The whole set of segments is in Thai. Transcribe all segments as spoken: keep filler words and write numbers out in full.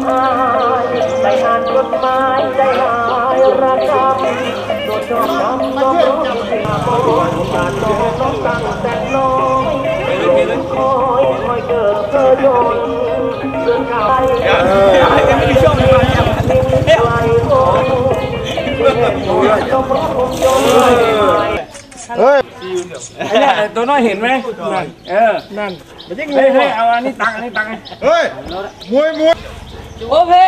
อายใจอ่านกฎหมายใจหายระกำโดนชอบทำต้องร้องเสียโบนการโดนน้องตั้งแต่น้อยคอยคอยเจอเธอโดนเดินกายจะไม่ชอบเลยเฮ้ยเฮ้ยไอ้เนี่ยตัวน้อยเห็นไหมนั่นเออนั่นเฮ้ยเฮ้ยเอาอันนี้ตังอันนี้ตังเฮ้ยมวยมวยโอเค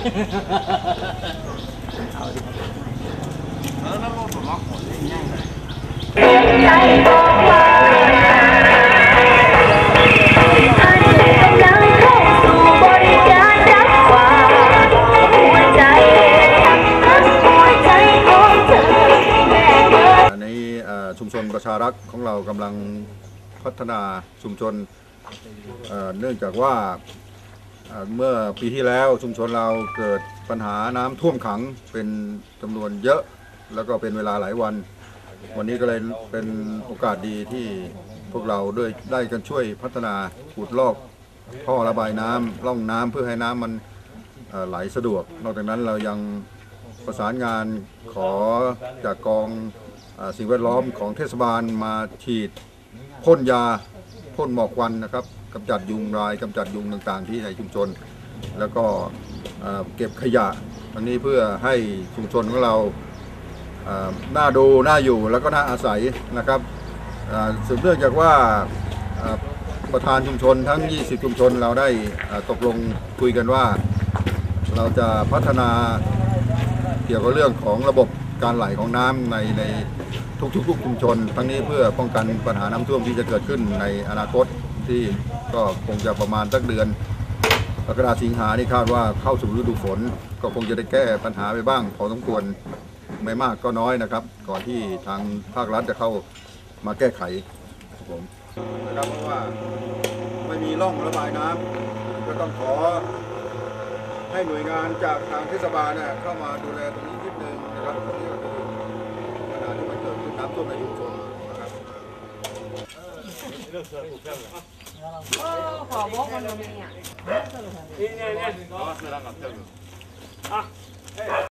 ชุมชนประชารักษ์ของเรากำลังพัฒนาชุมชนเนื่องจากว่าเมื่อปีที่แล้วชุมชนเราเกิดปัญหาน้ำท่วมขังเป็นจำนวนเยอะแล้วก็เป็นเวลาหลายวันวันนี้ก็เลยเป็นโอกาสดีที่พวกเราด้วยได้กันช่วยพัฒนาขุดลอกท่อระบายน้ำร่องน้ำเพื่อให้น้ำมันไหลสะดวกนอกจากนั้นเรายังประสานงานขอจากกองสิ่งแวดล้อมของเทศบาลมาฉีดพ่นยาพ่นหมอกควันนะครับกำจัดยุงลายกำจัดยุงต่างๆที่ในชุมชนแล้วก็เก็บขยะทั้งนี้เพื่อให้ชุมชนของเราน่าดูน่าอยู่แล้วก็น่าอาศัยนะครับสืบเนื่องจากว่าประธานชุมชนทั้งยี่สิบชุมชนเราได้ตกลงคุยกันว่าเราจะพัฒนาเกี่ยวกับเรื่องของระบบการไหลของน้ำในในทุกๆชุมชนทั้งนี้เพื่อป้องกันปัญหาน้ำท่วมที่จะเกิดขึ้นในอนาคตที่ก็คงจะประมาณสักเดือนกรกฎาคมสิงหานี่คาดว่าเข้าสู่ฤดูฝนก็คงจะได้แก้ปัญหาไปบ้างพอสมควรไม่มากก็น้อยนะครับก่อนที่ทางภาครัฐจะเข้ามาแก้ไขผมนะครับเพราะว่าไม่มีร่องระบายน้ำก็ต้องขอให้หน่วยงานจากทางเทศบาลเนี่ยเข้ามาดูแลตรงนี้นิดนึงนะครับตรงนี้ก็คือปัญหาที่มันเกิดขึ้นน้ำท่วมในชุมชนนะครับขอบอกมันเลยเนี่ย